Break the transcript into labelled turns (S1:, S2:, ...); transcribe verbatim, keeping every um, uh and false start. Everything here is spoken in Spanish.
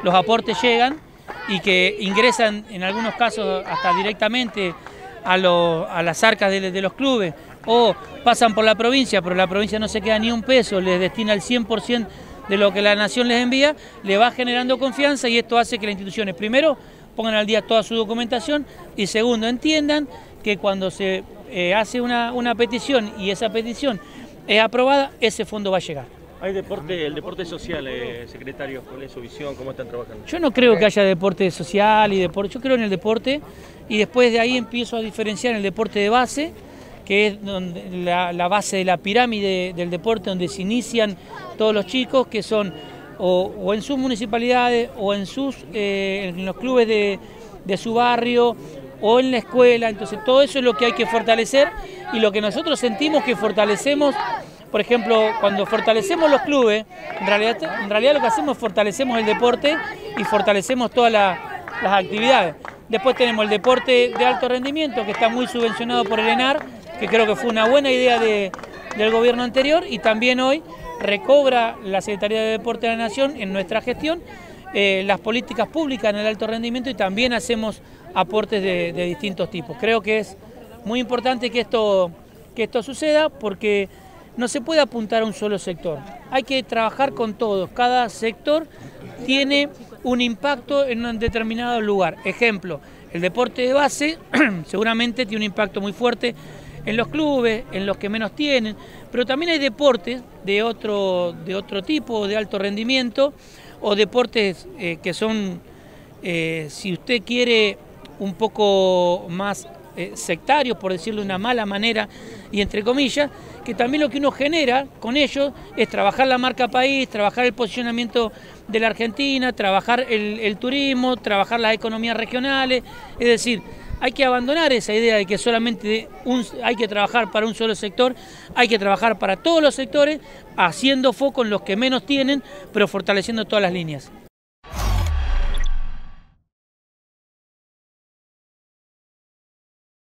S1: los aportes llegan y que ingresan en algunos casos hasta directamente a, lo, a las arcas de, de los clubes, o pasan por la provincia, pero la provincia no se queda ni un peso, les destina el cien por ciento de lo que la nación les envía, le va generando confianza y esto hace que las instituciones, primero, pongan al día toda su documentación y segundo, entiendan que cuando se eh, hace una, una petición y esa petición es aprobada, ese fondo va a llegar.
S2: Hay deporte, el deporte social, eh, secretario, ¿cuál es su visión? ¿Cómo están trabajando?
S1: Yo no creo que haya deporte social y deporte, yo creo en el deporte y después de ahí empiezo a diferenciar el deporte de base, que es donde la, la base de la pirámide del deporte, donde se inician todos los chicos, que son o, o en sus municipalidades o en, sus, eh, en los clubes de, de su barrio o en la escuela. Entonces todo eso es lo que hay que fortalecer y lo que nosotros sentimos que fortalecemos. Por ejemplo, cuando fortalecemos los clubes, en realidad, en realidad lo que hacemos es fortalecemos el deporte y fortalecemos todas la, las actividades. Después tenemos el deporte de alto rendimiento, que está muy subvencionado por el ENAR, que creo que fue una buena idea de, del gobierno anterior, y también hoy recobra la Secretaría de Deporte de la Nación en nuestra gestión eh, las políticas públicas en el alto rendimiento y también hacemos aportes de, de distintos tipos. Creo que es muy importante que esto, que esto suceda porque no se puede apuntar a un solo sector, hay que trabajar con todos, cada sector tiene un impacto en un determinado lugar. Ejemplo, el deporte de base seguramente tiene un impacto muy fuerte en los clubes, en los que menos tienen, pero también hay deportes de otro, de otro tipo, de alto rendimiento, o deportes eh, que son, eh, si usted quiere, un poco más eh, sectarios, por decirlo de una mala manera, y entre comillas, que también lo que uno genera con ellos es trabajar la marca país, trabajar el posicionamiento de la Argentina, trabajar el, el turismo, trabajar las economías regionales, es decir, hay que abandonar esa idea de que solamente un, hay que trabajar para un solo sector, hay que trabajar para todos los sectores, haciendo foco en los que menos tienen, pero fortaleciendo todas las líneas.